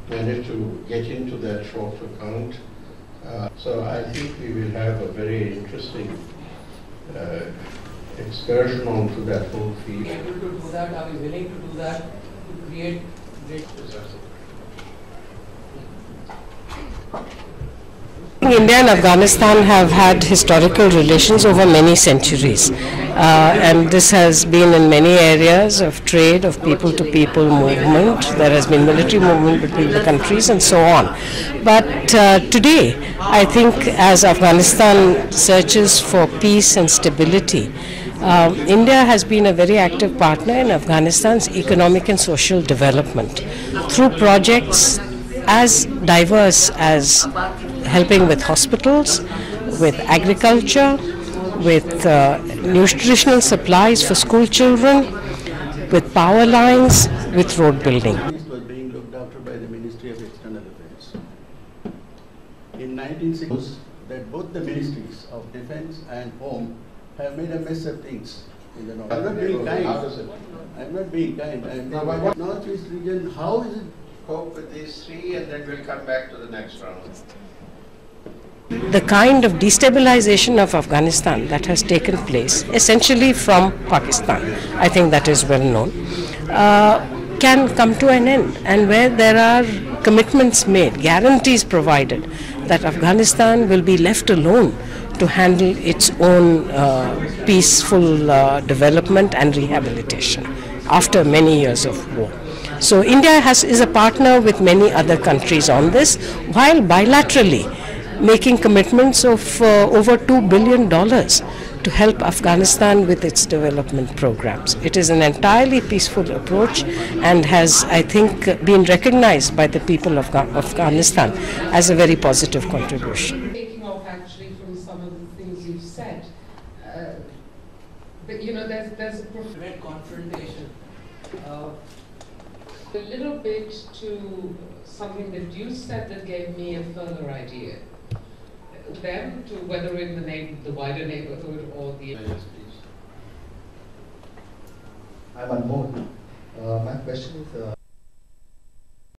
manage to get into that short account. So I think we will have a very interesting excursion onto that whole field. Are we able to do that? Are we willing to do that to create great results? India and Afghanistan have had historical relations over many centuries, and this has been in many areas of trade, of people-to-people movement. There has been military movement between the countries and so on. But today, I think as Afghanistan searches for peace and stability, India has been a very active partner in Afghanistan's economic and social development through projects as diverse as helping with hospitals, with agriculture, with nutritional supplies for school children, with power lines, with road building. This was being looked after by the Ministry of External Affairs. In 1960s, that both the ministries of Defense and Home have made a mess of things in the north. I'm not being kind. I'm not being kind. Northeast region, how is it? Cope with these three and then we'll come back to the next round. The kind of destabilization of Afghanistan that has taken place, essentially from Pakistan, I think that is well known, can come to an end, and where there are commitments made, guarantees provided that Afghanistan will be left alone to handle its own peaceful development and rehabilitation after many years of war. So India is a partner with many other countries on this, while bilaterally making commitments of over $2 billion to help Afghanistan with its development programs. It is an entirely peaceful approach and has, I think, been recognized by the people of Afghanistan as a very positive contribution. Taking off actually from some of the things you've said, but you know, there's a prevent confrontation. A little bit to something that you said that gave me a further idea. Them to whether in the wider neighborhood or the... Yes, please. I'm Anmol. My question is...